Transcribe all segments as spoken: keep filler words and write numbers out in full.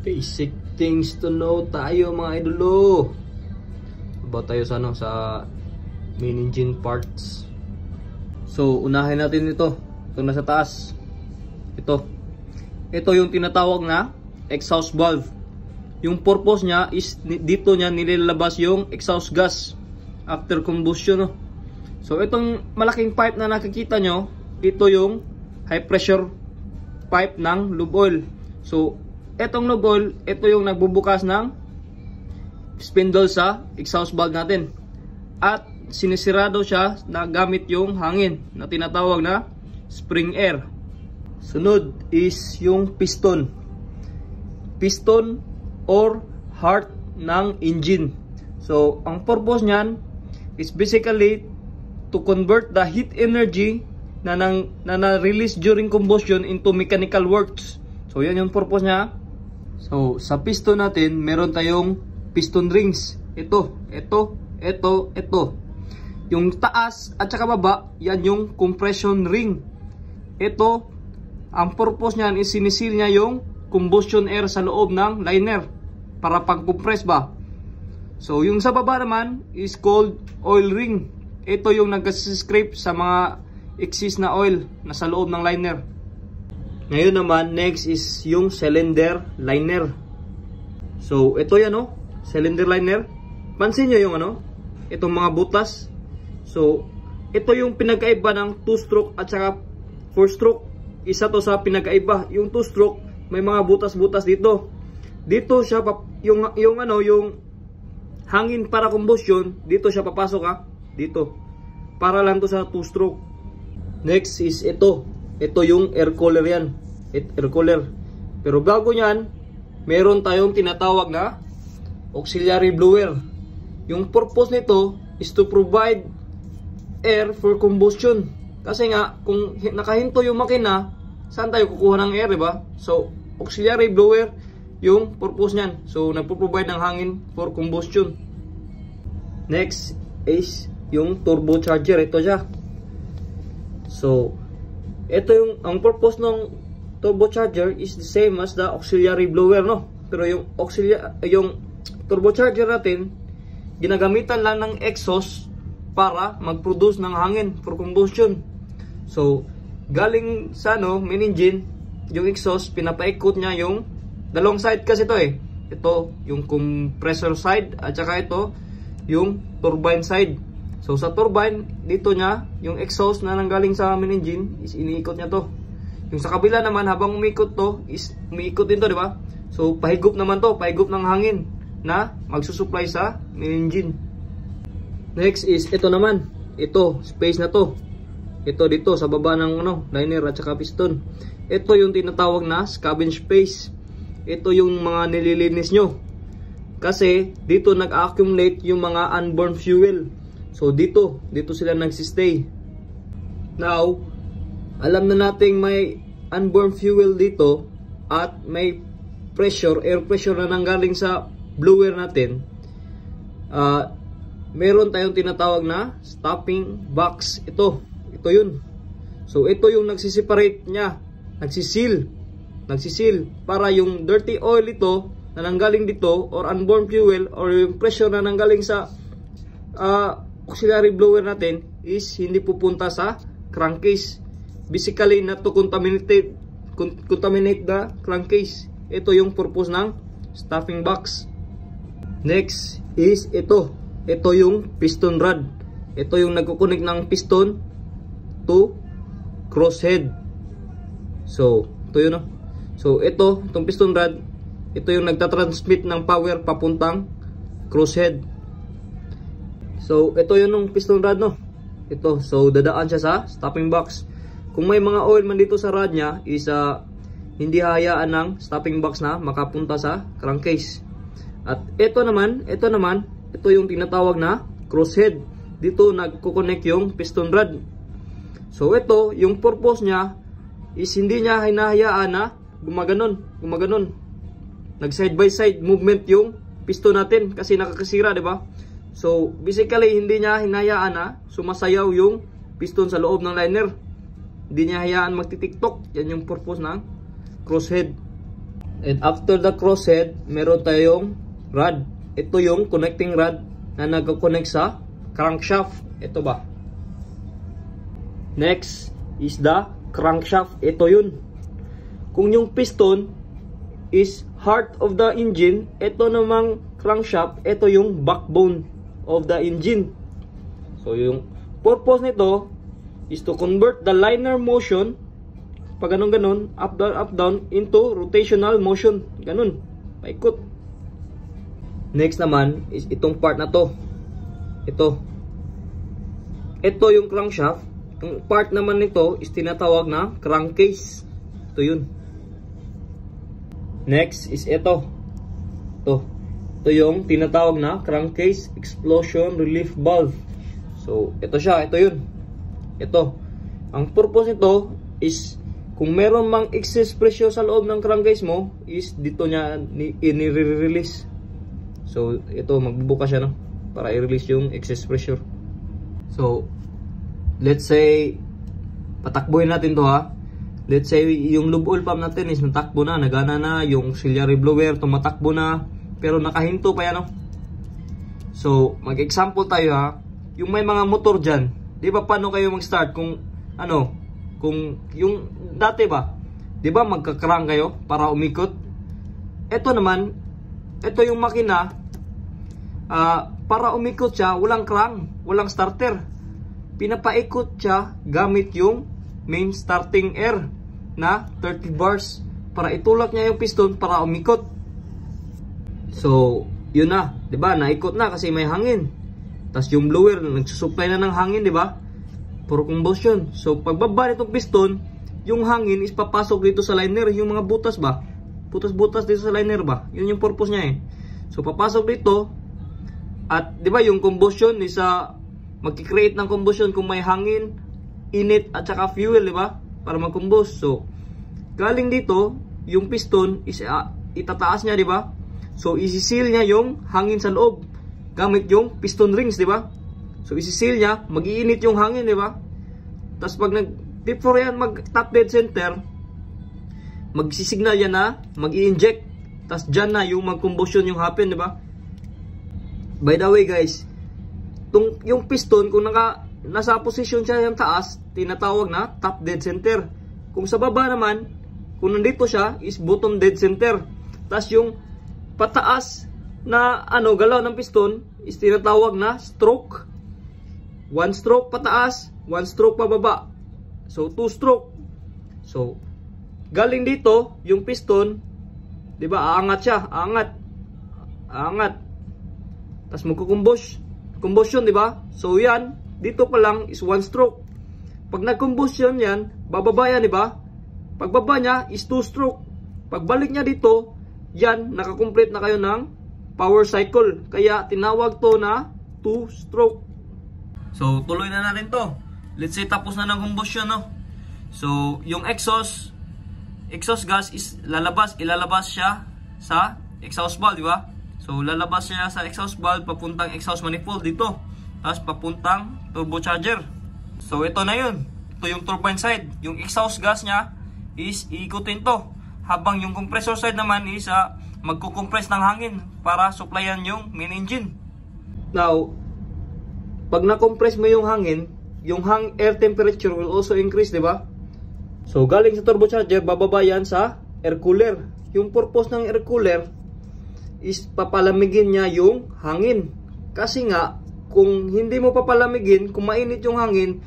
Basic things to know tayo mga idolo. About tayo sa ano, sa main engine parts. So, unahin natin ito. Ito nasa taas. Ito. Ito yung tinatawag na exhaust valve. Yung purpose niya is dito niya nilalabas yung exhaust gas after combustion. No? So, itong malaking pipe na nakikita nyo, ito yung high pressure pipe ng lube oil. So, etong lube oil, ito yung nagbubukas ng spindle sa exhaust valve natin. At sinisirado siya na gamit yung hangin na tinatawag na spring air. Sunod is yung piston. Piston or heart ng engine. So, ang purpose niyan is basically to convert the heat energy na nang na na-release during combustion into mechanical works. So, yan yung purpose niya. So, sa piston natin, meron tayong piston rings. Ito, ito, ito, ito. Yung taas at saka baba, yan yung compression ring. Ito, ang purpose niyan is sinisil niya yung combustion air sa loob ng liner para pag-compress ba. So, yung sa baba naman is called oil ring. Ito yung nag-scrape sa mga excess na oil na sa loob ng liner. Ngayon naman, next is yung cylinder liner. So, ito yan o, cylinder liner. Pansin nyo yung ano, itong mga butas. So, ito yung pinagkaiba ng two stroke at saka four stroke. Isa to sa pinagkaiba. Yung two stroke, may mga butas-butas dito. Dito siya, yung, yung ano, yung hangin para combustion, dito siya papasok ha. Dito. Para lang to sa two stroke. Next is ito. Ito yung air cooler yan. Air cooler. Pero bago nyan, meron tayong tinatawag na auxiliary blower. Yung purpose nito is to provide air for combustion. Kasi nga, kung nakahinto yung makina, saan tayo kukuha ng air, diba? So, auxiliary blower yung purpose nyan. So, nagpo-provide ng hangin for combustion. Next is yung turbocharger. Ito siya. So, ito yung, ang purpose ng turbocharger is the same as the auxiliary blower, no? Pero yung auxiliary, yung turbocharger natin, ginagamitan lang ng exhaust para mag-produce ng hangin for combustion. So, galing sa no, main engine, yung exhaust, pinapaikot niya yung dalawang side kasi ito eh. Ito, yung compressor side, at saka ito, yung turbine side. So, sa turbine, dito niya, yung exhaust na nanggaling sa main engine, is iniikot niya to. Yung sa kabila naman, habang umiikot to, is umiikot din to, di ba? So, pahigop naman to, pahigop ng hangin na magsusupply sa main engine. Next is, ito naman. Ito, space na to. Ito dito, sa baba ng ano, liner at saka piston. Ito yung tinatawag na scavenge space. Ito yung mga nililinis nyo. Kasi, dito nag-accumulate yung mga unburned fuel. So dito, dito sila nagsistay. Now, alam na nating may unburned fuel dito at may pressure, air pressure na nanggaling sa blower natin. Uh, meron tayong tinatawag na stopping box. Ito, ito yun. So ito yung nagsiseparate niya, nagsisil, nagsisil para yung dirty oil ito na nanggaling dito or unburned fuel or yung pressure na nanggaling sa uh, auxiliary blower natin is hindi pupunta sa crankcase. Basically, not to contaminate, contaminate the crankcase. Ito yung purpose ng stuffing box. Next is ito. Ito yung piston rod. Ito yung nagkukunik ng piston to crosshead. So, ito yun. No? So, ito, itong piston rod, ito yung nagtatransmit ng power papuntang crosshead. So, ito yun yung piston rod, no? Ito. So, dadaan siya sa stopping box. Kung may mga oil man dito sa rod niya, is uh, hindi hayaan ng stopping box na makapunta sa crankcase. At ito naman, ito naman, ito yung tinatawag na crosshead. Dito nagko-connect yung piston rod. So, ito, yung purpose niya is hindi niya hinahayaan na gumaganon, gumaganon. Nag side by side movement yung piston natin kasi nakakasira, di ba? So, basically, hindi niya hinayaan na sumasayaw yung piston sa loob ng liner. Hindi niya hayaan magtitiktok. Yan yung purpose ng crosshead. And after the crosshead, meron tayong rod. Ito yung connecting rod na nag-connect sa crankshaft. Ito ba? Next is the crankshaft. Ito yun. Kung yung piston is heart of the engine, ito namang crankshaft, ito yung backbone of the engine. So yung purpose nito is to convert the linear motion, pag ganun ganon, up down up down, into rotational motion. Ganun, paikot. Next naman is itong part na to. Ito. Ito yung crankshaft. Ang part naman nito is tinatawag na crankcase. Ito yun. Next is ito. Ito. Ito yung tinatawag na crankcase explosion relief valve. So, ito siya. Ito yun. Ito. Ang purpose nito is kung meron mang excess pressure sa loob ng crankcase mo, is dito niya i-release. So, ito. Magbubuka siya, no? Para i-release yung excess pressure. So, let's say, patakbuhin natin to, ha. Let's say, yung lube oil pump natin is natakbo na, nagana na, yung auxiliary blower, tumatakbo na, pero nakahinto pa yan, no? So, mag-example tayo, ha. Yung may mga motor dyan, di ba paano kayo mag-start kung, ano, kung, yung, dati ba, di ba magka-crank kayo para umikot? Ito naman, ito yung makina, uh, para umikot siya, walang crank, walang starter. Pinapaikot siya gamit yung main starting air na thirty bars para itulak niya yung piston para umikot. So, yun na, 'di ba? Naikot na kasi may hangin. Tapos yung blower nagsusupply na ng hangin, 'di ba? For combustion. So, pagbaba nitong piston, yung hangin is papasok dito sa liner, yung mga butas ba? Butas-butas dito sa liner ba? Yun yung purpose niya eh. So, papasok dito at 'di ba yung combustion is uh, magki-create ng combustion kung may hangin, init at saka fuel, di ba? Para mag-combust. So, galing dito, yung piston is uh, itataas niya, di ba? So, isi-seal niya yung hangin sa loob gamit yung piston rings, di ba? So, isi-seal niya, mag-iinit yung hangin, di ba? Tapos pag nag-tip for yan, mag-top dead center, magsisignal yan na mag-i-inject. Tapos dyan na yung mag-combustion yung happen, di ba? By the way, guys, tung, yung piston, kung naka nasa position siya yung taas, tinatawag na top dead center. Kung sa baba naman, kung nandito siya, is bottom dead center. Tapos yung pataas na ano galaw ng piston is tinatawag na stroke. One stroke pataas, one stroke pababa. So, two stroke. So, galing dito, yung piston, di ba, aangat siya, aangat. Aangat. Tapos magkukumbos. Combustion, di ba? So, yan, dito pa lang is one stroke. Pag nag-combustion yan, bababa yan, di ba? Pagbaba niya is two stroke. Pagbalik niya dito, yan, nakakomplete na kayo ng power cycle. Kaya tinawag to na two stroke. So, tuloy na natin to. Let's say tapos na ng combustion, no? So, yung exhaust, exhaust gas is lalabas, ilalabas siya sa exhaust valve, di ba? So, lalabas siya sa exhaust valve papuntang exhaust manifold dito. Tapos papuntang turbocharger. So, ito na yun. Ito yung turbine side. Yung exhaust gas niya is iikutin to. Habang yung compressor side naman is uh, magkukompress ng hangin para supplyan yung main engine. Now, pag na-compress mo yung hangin, yung hang air temperature will also increase, di ba? So, galing sa turbocharger, bababa yan sa air cooler. Yung purpose ng air cooler is papalamigin niya yung hangin. Kasi nga, kung hindi mo papalamigin, kung mainit yung hangin,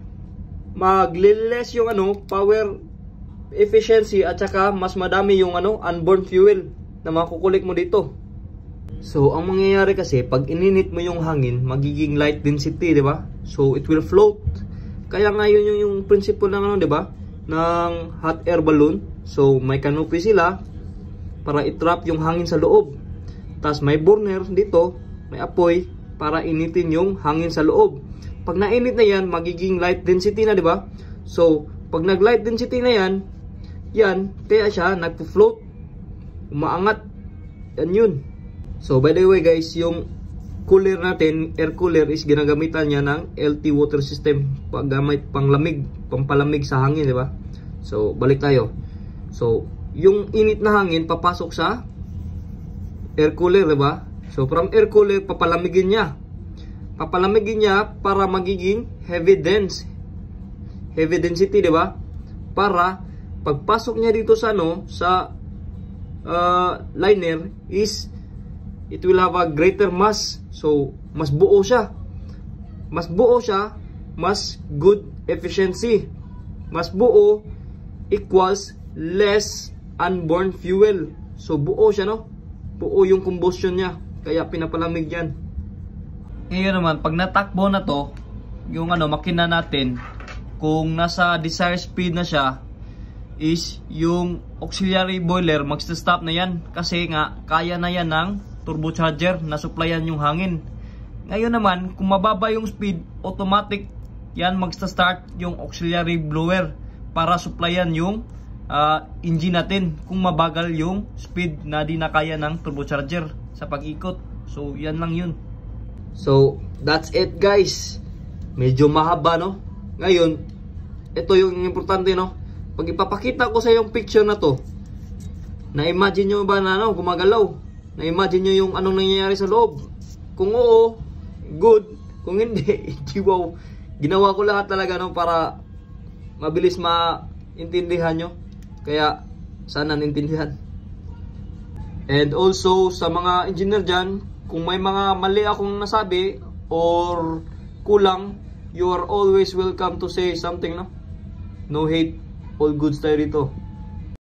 magle-less yung ano, power efficiency at saka mas madami yung ano, unborn fuel na makukulik mo dito. So, ang mangyayari kasi, pag ininit mo yung hangin, magiging light density, di ba? So, it will float. Kaya nga yun yung, yung principle ng ano, di ba? Ng hot air balloon. So, may canopy sila para i-trap yung hangin sa loob. Tapos may burner dito, may apoy para initin yung hangin sa loob. Pag nainit na yan, magiging light density na, di ba? So, pag nag-light density na yan, yan, kaya siya nagpo-float, umaangat. Yan yun. So, by the way guys, yung cooler natin, air cooler, is ginagamitan niya ng L T water system. Paggamit panglamig, pampalamig sa hangin, di ba? So, balik tayo. So, yung init na hangin papasok sa air cooler, diba? So from air cooler, papalamigin niya. Papalamigin niya para magiging heavy dense. Heavy density, diba? Para pagpasok niya dito sa ano, sa uh, liner is it will have a greater mass. So mas buo siya. Mas buo siya, mas good efficiency. Mas buo equals less unborn fuel. So buo siya, no? Buo yung combustion niya. Kaya pinapalamig yan. Ngayon naman, pag natakbo na to, yung ano, makina natin, kung nasa desired speed na siya, is yung auxiliary boiler magsa-stop na yan. Kasi nga, kaya na yan ng turbocharger na supplyan yung hangin. Ngayon naman, kung mababa yung speed, automatic yan magsa-start yung auxiliary blower para supplyan yung uh, engine natin kung mabagal yung speed na di na kaya ng turbocharger sa pag-ikot. So yan lang yun. So that's it guys. Medyo mahaba, no? Ngayon, ito yung importante, no? Pag ipapakita ko sa yung picture na to, na-imagine nyo ba na ano, gumagalaw? Na-imagine nyo yung anong nangyayari sa loob? Kung oo, good. Kung hindi, hindi wow. Ginawa ko lahat talaga, no, para mabilis maintindihan nyo. Kaya sana naintindihan. And also sa mga engineer dyan, kung may mga mali akong nasabi or kulang, you are always welcome to say something, no? No hate, all goods tayo dito.